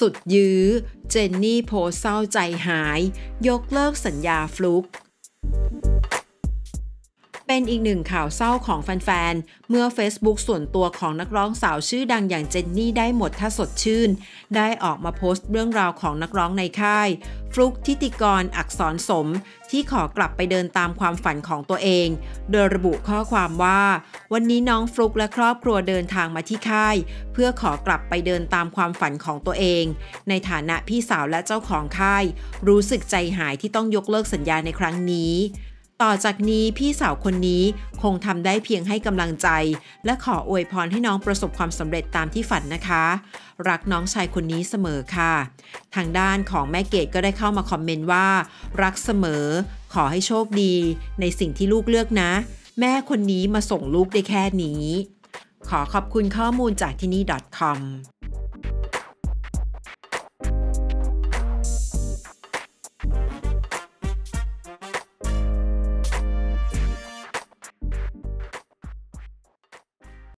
สุดยื้อเจนนี่โพสต์เศร้าใจหายยกเลิกสัญญาฟลุกเป็นอีกหนึ่งข่าวเศร้าของแฟนๆเมื่อ Facebook ส่วนตัวของนักร้องสาวชื่อดังอย่างเจนนี่ได้หมดถ้าสดชื่นได้ออกมาโพสต์เรื่องราวของนักร้องในค่ายฟลุกทิติกรอักษรสมที่ขอกลับไปเดินตามความฝันของตัวเองโดยระบุข้อความว่าวันนี้น้องฟลุกและครอบครัวเดินทางมาที่ค่ายเพื่อขอกลับไปเดินตามความฝันของตัวเองในฐานะพี่สาวและเจ้าของค่ายรู้สึกใจหายที่ต้องยกเลิกสัญญาในครั้งนี้ต่อจากนี้พี่สาวคนนี้คงทำได้เพียงให้กำลังใจและขออวยพรให้น้องประสบความสำเร็จตามที่ฝันนะคะรักน้องชายคนนี้เสมอค่ะทางด้านของแม่เกดก็ได้เข้ามาคอมเมนต์ว่ารักเสมอขอให้โชคดีในสิ่งที่ลูกเลือกนะแม่คนนี้มาส่งลูกได้แค่นี้ขอขอบคุณข้อมูลจากที่นี่ .com